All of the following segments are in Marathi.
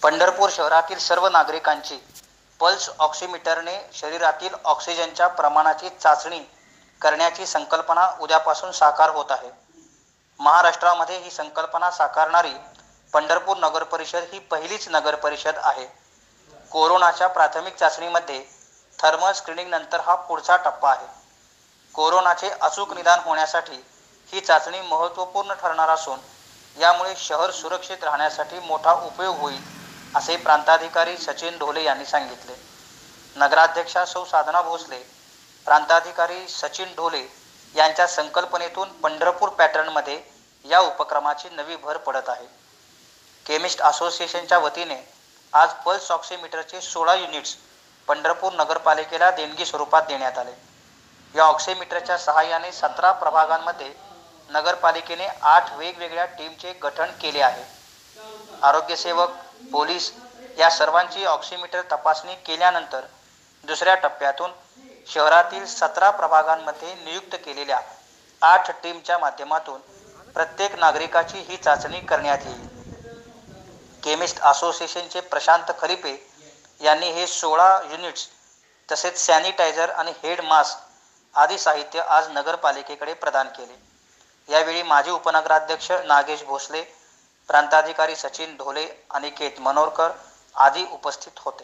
पंढरपूर शहरातील सर्व नागरिकांची पल्स ऑक्सिमीटरने शरीरातील ऑक्सिजनच्या प्रमाणाची चाचणी करण्याची संकल्पना उद्यापासून साकार होत आहे। महाराष्ट्रामध्ये ही संकल्पना साकारणारी पंढरपूर नगर परिषद ही पहिलीच नगर परिषद आहे। कोरोनाच्या प्राथमिक चाचणीमध्ये थर्मल स्क्रीनिंग नंतर हा पुढचा टप्पा आहे। कोरोनाचे अचूक निदान होण्यासाठी ही चाचणी महत्त्वपूर्ण ठरणार असून यामुळे शहर सुरक्षित राहण्यासाठी मोठा उपयोग होईल असे प्रांताधिकारी सचिन ढोले यांनी सांगितले। नगराध्यक्षा सौ साधना भोसले, प्रांताधिकारी सचिन ढोले यांच्या संकल्पनेतून पंढरपूर पॅटर्नमध्ये या उपक्रमाची नवी भर पडत आहे। केमिस्ट असोसिएशनच्या वतीने आज पल्स ऑक्सिमीटरचे 16 युनिट्स पंढरपूर नगरपालिकेला देणगी स्वरूपात देण्यात आले। या ऑक्सिमीटरच्या सहाय्याने 17 प्रभागांमध्ये नगरपालिकेने 8 वेगवेगळ्या टीमचे गठन केले आहे। आरोग्यसेवक, पोलीस या सर्वांची ऑक्सिमीटर तपासणी केल्यानंतर दुसऱ्या टप्प्यातून शहरातील 17 प्रभागांमध्ये नियुक्त केलेल्या 8 टीमच्या माध्यमातून प्रत्येक नागरिकाची ही चाचणी करण्यात येईल। केमिस्ट असोसिएशनचे प्रशांत खरिपे यांनी हे 16 युनिट्स तसेच सॅनिटायझर आणि हेड मास्क आदी साहित्य आज नगरपालिकेकडे प्रदान केले। यावेळी माजी उपनगराध्यक्ष नागेश भोसले, प्रांताधिकारी सचिन ढोले, अनिकेत मनोरकर आदी उपस्थित होते।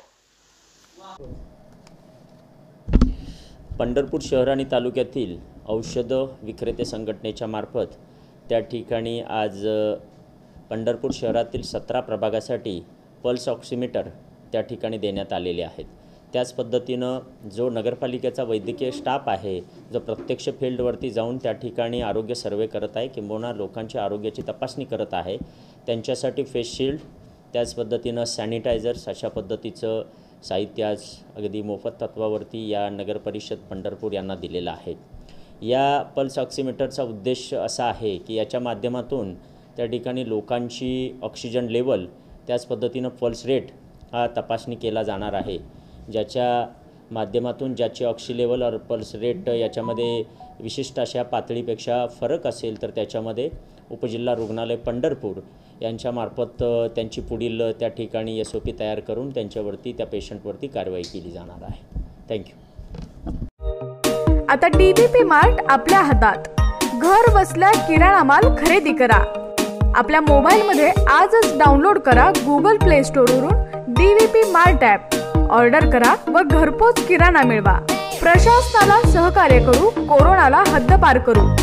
पंढरपूर शहर आणि तालुक्यातील औषध विक्रेते संघटनेच्या मार्फत त्या ठिकाणी आज पंढरपूर शहरातील 17 प्रभागासाठी पल्स ऑक्सिमीटर त्या ठिकाणी देण्यात आलेले आहेत। त्याच पद्धतीनं जो नगरपालिकेचा वैद्यकीय स्टाफ आहे, जो प्रत्यक्ष फील्डवरती जाऊन त्या ठिकाणी आरोग्य सर्वे करत आहे किंबहुना लोकांच्या आरोग्याची तपासणी करत आहे, त्यांच्यासाठी फेस शिल्ड, त्याच पद्धतीनं सॅनिटायझर्स अशा पद्धतीचं साहित्य आज अगदी मोफत तत्वावरती या नगरपरिषद पंढरपूर यांना दिलेलं आहे। या पल्स ऑक्सिमीटरचा उद्देश असा आहे की याच्या माध्यमातून त्या ठिकाणी लोकांची ऑक्सिजन लेवल, त्याच पद्धतीनं पल्स रेट हा तपासणी केला जाणार आहे, ज्याच्या माध्यमातून ज्याची ऑक्सी लेवल और पल्स रेट याच्यामध्ये विशिष्ट अशा पातळीपेक्षा फरक असेल तर त्याच्यामध्ये उपजिल्हा रुग्णालय पंढरपूर यांच्यामार्फत त्यांची पुढील त्या ठिकाणी SOP तयार करून त्यांच्यावरती त्या पेशंटवरती कारवाई केली जाणार आहे। थँक्यू। आता DBP मार्ट आपल्या हातात, घर बसल्या किराणा माल खरेदी करा। आपल्या मोबाईलमध्ये आजच डाउनलोड करा Google Play Store वरून DBP मार्ट ॲप, ऑर्डर करा व घरपोच किराणा मिळवा। प्रशासनाला सहकार्य करू, कोरोनाला हद्दपार करू।